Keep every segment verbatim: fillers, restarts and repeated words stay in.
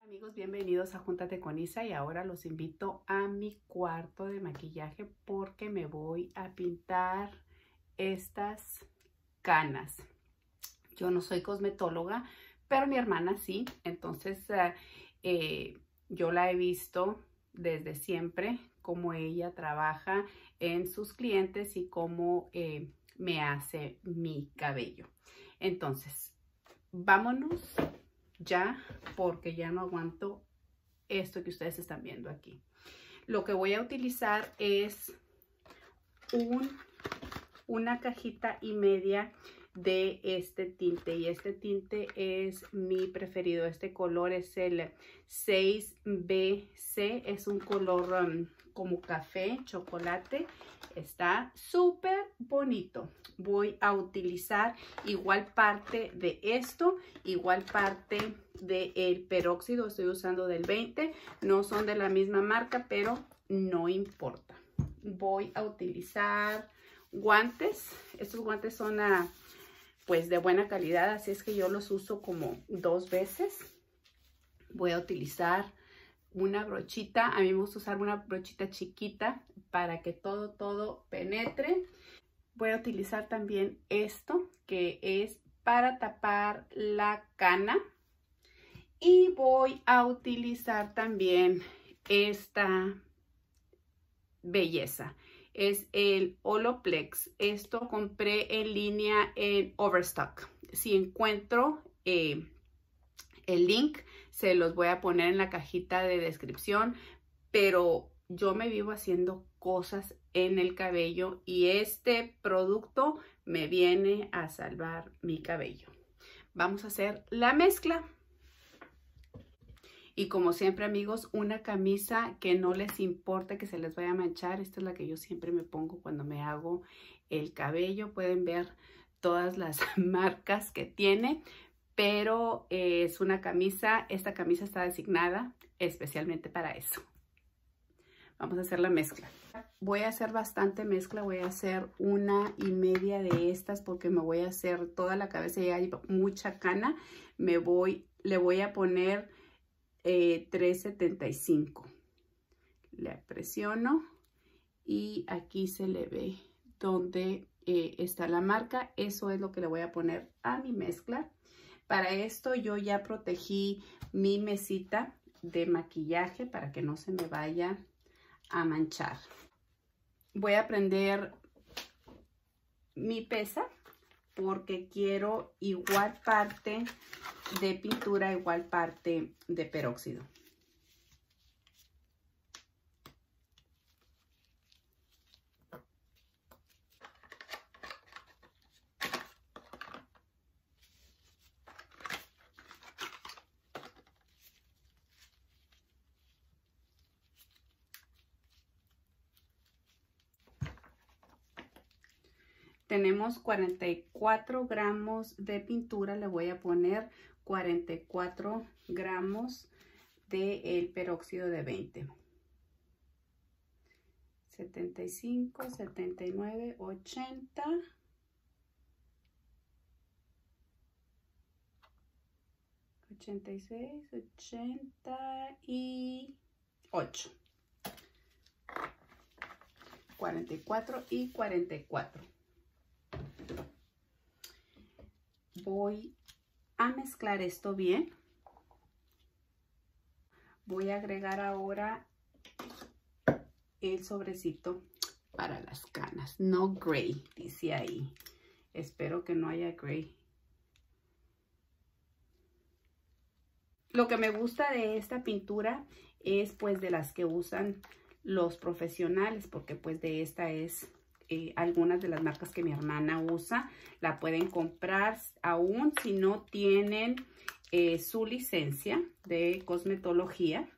Amigos, bienvenidos a Júntate con Isa y ahora los invito a mi cuarto de maquillaje porque me voy a pintar estas canas. Yo no soy cosmetóloga, pero mi hermana sí, entonces eh, eh, yo la he visto desde siempre, cómo ella trabaja en sus clientes y cómo eh, me hace mi cabello. Entonces, vámonos ya, porque ya no aguanto esto que ustedes están viendo aquí. Lo que voy a utilizar es un, una cajita y media de este tinte, y este tinte es mi preferido. Este color es el seis B C, es un color um, como café, chocolate. Está súper bonito. Voy a utilizar igual parte de esto, igual parte del peróxido. Estoy usando del veinte, no son de la misma marca, pero no importa. Voy a utilizar guantes. Estos guantes son a, pues de buena calidad, así es que yo los uso como dos veces. Voy a utilizar una brochita. A mí me gusta usar una brochita chiquita para que todo, todo penetre. Voy a utilizar también esto, que es para tapar la cana. Y voy a utilizar también esta belleza. Es el Olaplex. Esto compré en línea en Overstock. Si encuentro eh, el link, se los voy a poner en la cajita de descripción. Pero yo me vivo haciendo cosas en el cabello y este producto me viene a salvar mi cabello. Vamos a hacer la mezcla. Y como siempre, amigos, una camisa que no les importa que se les vaya a manchar. Esta es la que yo siempre me pongo cuando me hago el cabello. Pueden ver todas las marcas que tiene, pero es una camisa. Esta camisa está designada especialmente para eso. Vamos a hacer la mezcla. Voy a hacer bastante mezcla. Voy a hacer una y media de estas porque me voy a hacer toda la cabeza y hay mucha cana. Me voy, le voy a poner eh, tres setenta y cinco. Le presiono y aquí se le ve donde eh, está la marca. Eso es lo que le voy a poner a mi mezcla. Para esto yo ya protegí mi mesita de maquillaje para que no se me vaya a manchar. Voy a prender mi pesa porque quiero igual parte de pintura, igual parte de peróxido. Tenemos cuarenta y cuatro gramos de pintura. Le voy a poner cuarenta y cuatro gramos del peróxido de veinte. setenta y cinco, setenta y nueve, ochenta. ochenta y seis, ochenta y ocho. cuarenta y cuatro y cuarenta y cuatro. Voy a mezclar esto bien. Voy a agregar ahora el sobrecito para las canas. No gray, dice ahí. Espero que no haya gray. Lo que me gusta de esta pintura es pues de las que usan los profesionales, porque pues de esta es eh, algunas de las marcas que mi hermana usa. La pueden comprar aún si no tienen eh, su licencia de cosmetología.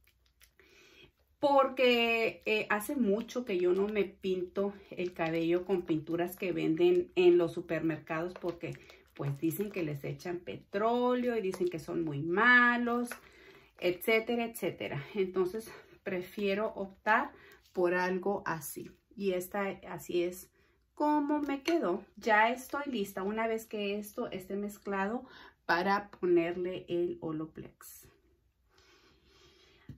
Porque eh, hace mucho que yo no me pinto el cabello con pinturas que venden en los supermercados, porque pues dicen que les echan petróleo y dicen que son muy malos, etcétera, etcétera. Entonces prefiero optar por algo así. Y esta así es como me quedó. Ya estoy lista una vez que esto esté mezclado para ponerle el Olaplex.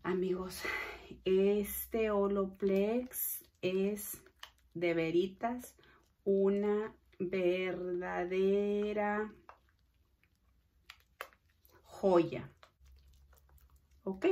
Amigos, este Olaplex es de veritas una verdadera joya. Ok,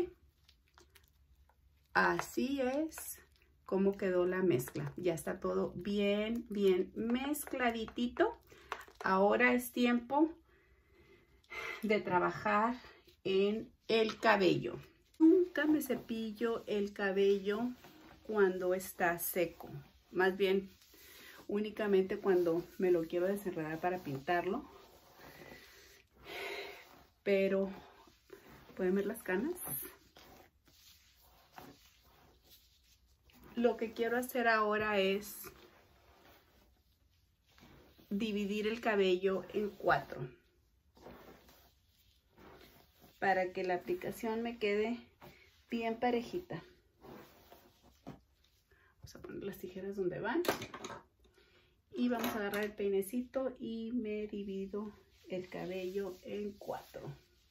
así es como quedó la mezcla. Ya está todo bien, bien mezcladitito. Ahora es tiempo de trabajar en el cabello. Nunca me cepillo el cabello cuando está seco. Más bien, únicamente cuando me lo quiero desenredar para pintarlo. Pero, ¿pueden ver las canas? Lo que quiero hacer ahora es dividir el cabello en cuatro. Para que la aplicación me quede bien parejita. Vamos a poner las tijeras donde van. Y vamos a agarrar el peinecito y me divido el cabello en cuatro.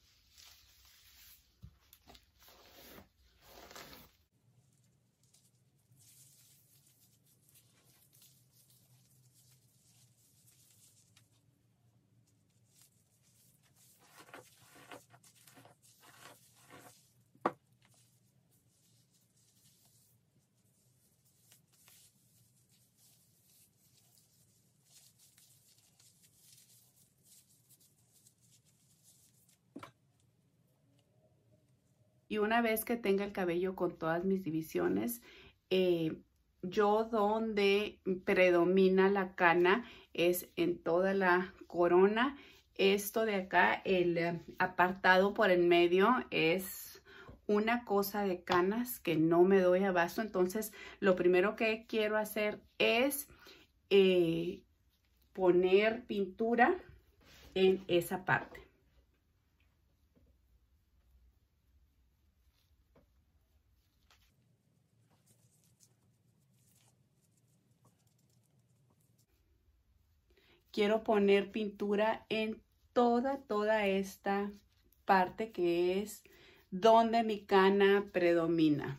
Y una vez que tenga el cabello con todas mis divisiones, eh, yo donde predomina la cana es en toda la corona. Esto de acá, el apartado por en medio, es una cosa de canas que no me doy abasto. Entonces, lo primero que quiero hacer es eh, poner pintura en esa parte. Quiero poner pintura en toda, toda esta parte que es donde mi cana predomina.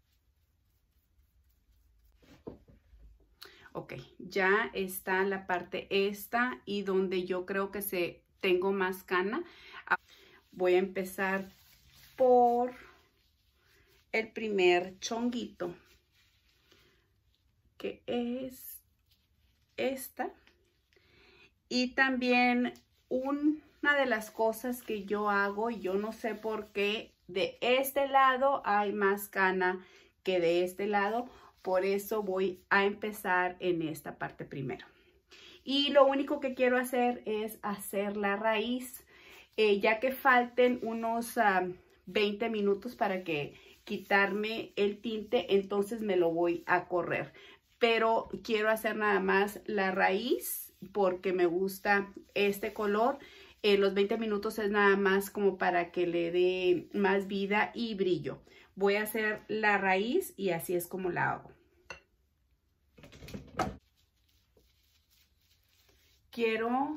Ok, ya está la parte esta y donde yo creo que se tengo más cana. Voy a empezar por el primer chonguito, que es esta. Y también una de las cosas que yo hago, y yo no sé por qué, de este lado hay más cana que de este lado. Por eso voy a empezar en esta parte primero. Y lo único que quiero hacer es hacer la raíz, eh, ya que falten unos uh, veinte minutos para que quitarme el tinte, entonces me lo voy a correr. Pero quiero hacer nada más la raíz porque me gusta este color. Eh, los veinte minutos es nada más como para que le dé más vida y brillo. Voy a hacer la raíz y así es como la hago. Quiero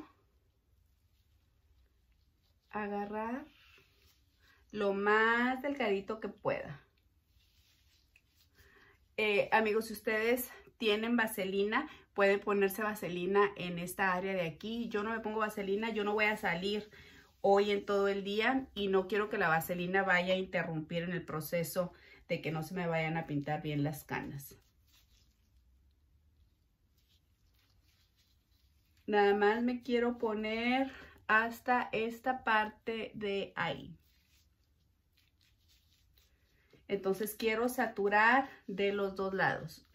agarrar lo más delgadito que pueda. Eh, amigos, si ustedes tienen vaselina, pueden ponerse vaselina en esta área de aquí. Yo no me pongo vaselina, yo no voy a salir hoy en todo el día y no quiero que la vaselina vaya a interrumpir en el proceso de que no se me vayan a pintar bien las canas. Nada más me quiero poner hasta esta parte de ahí. Entonces quiero saturar de los dos lados.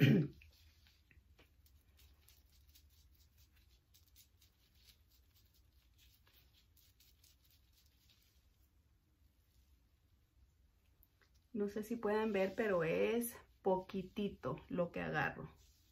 No sé si pueden ver, pero es poquitito lo que agarro.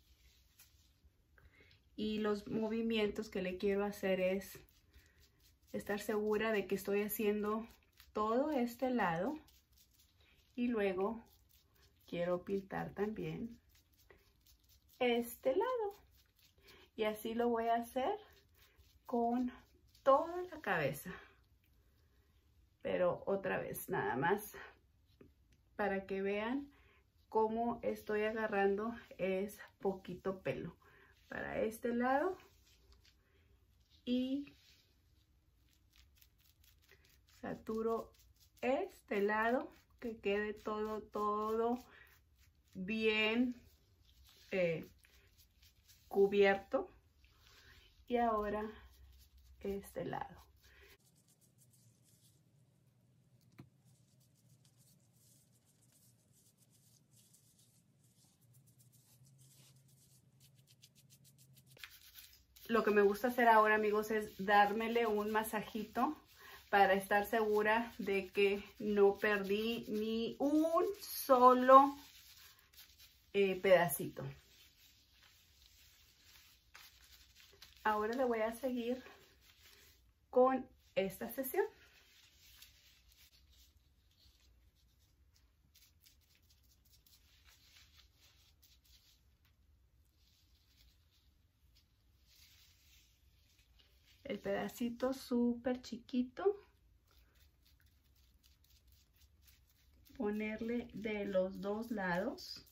Y los movimientos que le quiero hacer es estar segura de que estoy haciendo todo este lado. Y luego quiero pintar también este lado. Y así lo voy a hacer con toda la cabeza. Pero otra vez, nada más para que vean cómo estoy agarrando es poquito pelo para este lado y saturo este lado, que quede todo todo bien eh, cubierto. Y ahora este lado. Lo que me gusta hacer ahora, amigos, es dármele un masajito para estar segura de que no perdí ni un solo eh, pedacito. Ahora le voy a seguir con esta sesión. El pedacito súper chiquito, ponerle de los dos lados,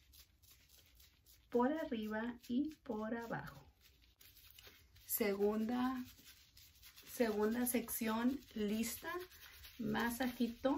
por arriba y por abajo. Segunda, segunda sección lista, masajito.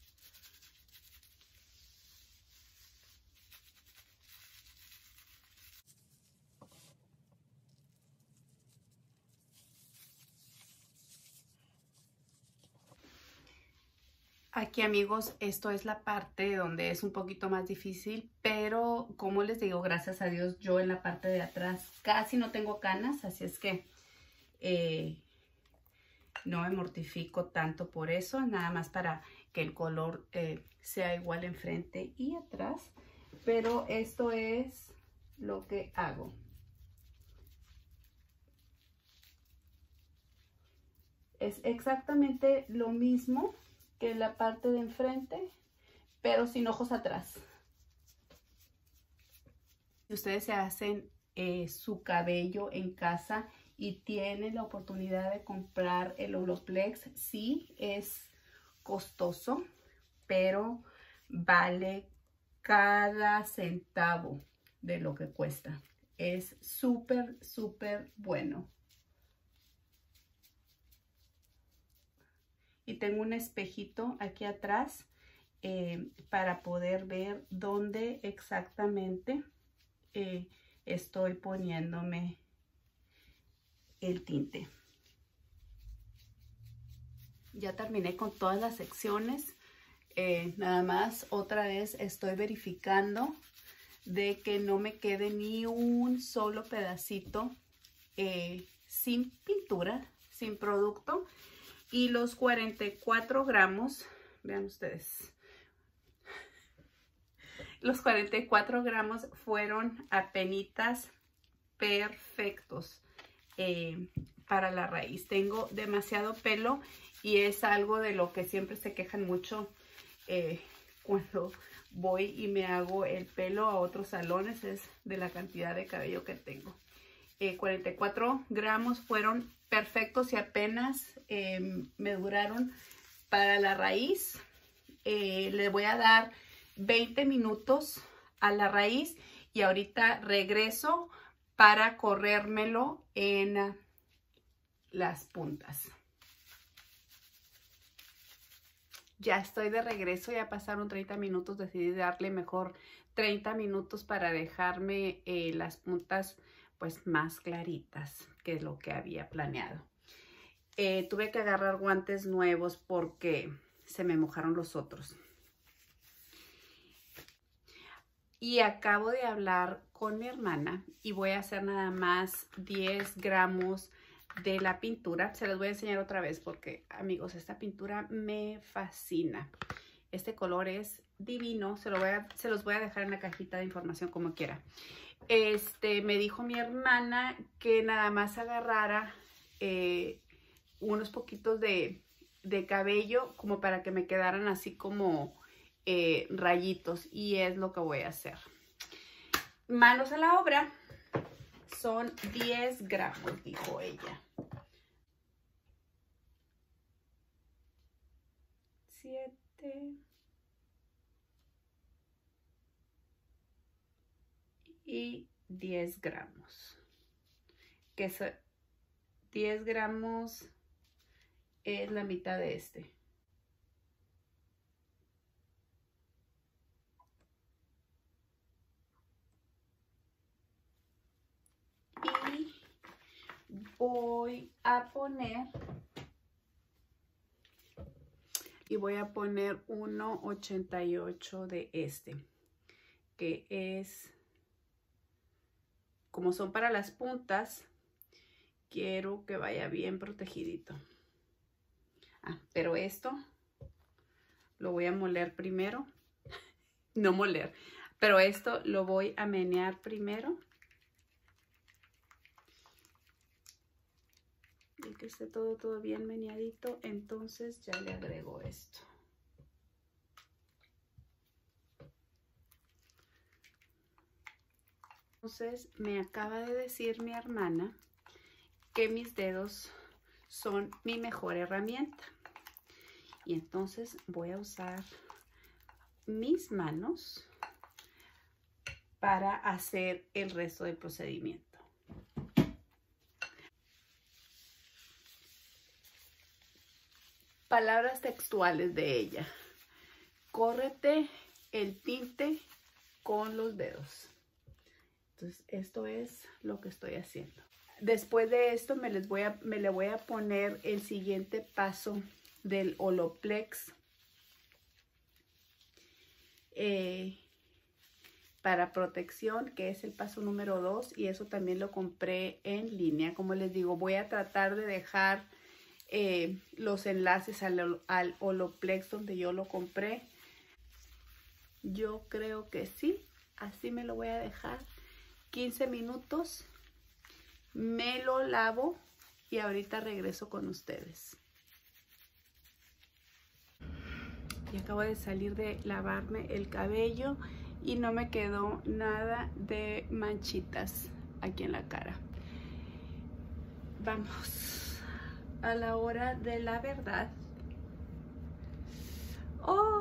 Aquí, amigos, esto es la parte donde es un poquito más difícil, pero como les digo, gracias a Dios, yo en la parte de atrás casi no tengo canas, así es que eh, no me mortifico tanto por eso, nada más para que el color eh, sea igual enfrente y atrás. Pero esto es lo que hago. Es exactamente lo mismo que la parte de enfrente, pero sin ojos atrás. Si ustedes se hacen eh, su cabello en casa y tienen la oportunidad de comprar el Olaplex, sí es costoso, pero vale cada centavo de lo que cuesta. Es súper, súper bueno. Y tengo un espejito aquí atrás eh, para poder ver dónde exactamente eh, estoy poniéndome el tinte. Ya terminé con todas las secciones. Eh, nada más otra vez estoy verificando de que no me quede ni un solo pedacito eh, sin pintura, sin producto. Y los cuarenta y cuatro gramos, vean ustedes, los cuarenta y cuatro gramos fueron apenitas perfectos eh, para la raíz. Tengo demasiado pelo y es algo de lo que siempre se quejan mucho eh, cuando voy y me hago el pelo a otros salones, es de la cantidad de cabello que tengo. Eh, cuarenta y cuatro gramos fueron perfectos y apenas eh, me duraron para la raíz. Eh, le voy a dar veinte minutos a la raíz y ahorita regreso para corrérmelo en las puntas. Ya estoy de regreso, ya pasaron treinta minutos, decidí darle mejor treinta minutos para dejarme eh, las puntas pues más claritas que lo que había planeado. Eh, tuve que agarrar guantes nuevos porque se me mojaron los otros. Y acabo de hablar con mi hermana y voy a hacer nada más diez gramos de la pintura. Se los voy a enseñar otra vez porque, amigos, esta pintura me fascina. Este color es divino. Se, lo voy a, se los voy a dejar en la cajita de información como quiera. Este, me dijo mi hermana que nada más agarrara eh, unos poquitos de, de cabello como para que me quedaran así como eh, rayitos, y es lo que voy a hacer. Manos a la obra. Son diez gramos, dijo ella. siete. y diez gramos. Que es diez gramos es la mitad de este. Y voy a poner y voy a poner uno ochenta y ocho de este, que es, como son para las puntas, quiero que vaya bien protegidito. Ah, pero esto lo voy a moler primero. No moler, pero esto lo voy a menear primero. Y que esté todo, todo bien meneadito, entonces ya le agrego esto. Entonces me acaba de decir mi hermana que mis dedos son mi mejor herramienta. Y entonces voy a usar mis manos para hacer el resto del procedimiento. Palabras textuales de ella: córrete el tinte con los dedos. Entonces esto es lo que estoy haciendo. Después de esto me, les voy a, me le voy a poner el siguiente paso del Olaplex eh, para protección, que es el paso número dos, y eso también lo compré en línea. Como les digo, voy a tratar de dejar Eh, los enlaces al, al Olaplex donde yo lo compré. Yo creo que sí, así me lo voy a dejar quince minutos, me lo lavo y ahorita regreso con ustedes. Y acabo de salir de lavarme el cabello y no me quedó nada de manchitas aquí en la cara. Vamos a la hora de la verdad. Oh,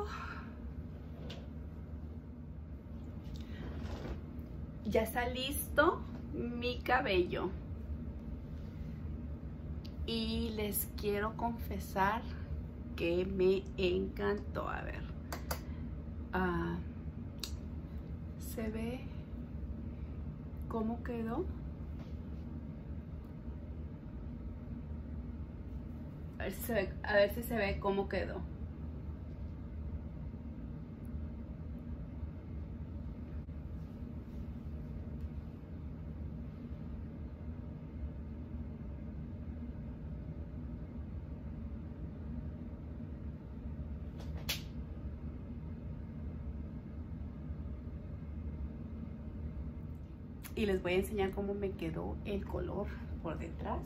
ya está listo mi cabello y les quiero confesar que me encantó. A ver, uh, se ve cómo quedó. A ver si se ve, a ver si se ve cómo quedó. Y les voy a enseñar cómo me quedó el color por detrás.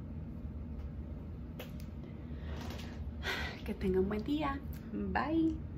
Que tengan buen día. Bye.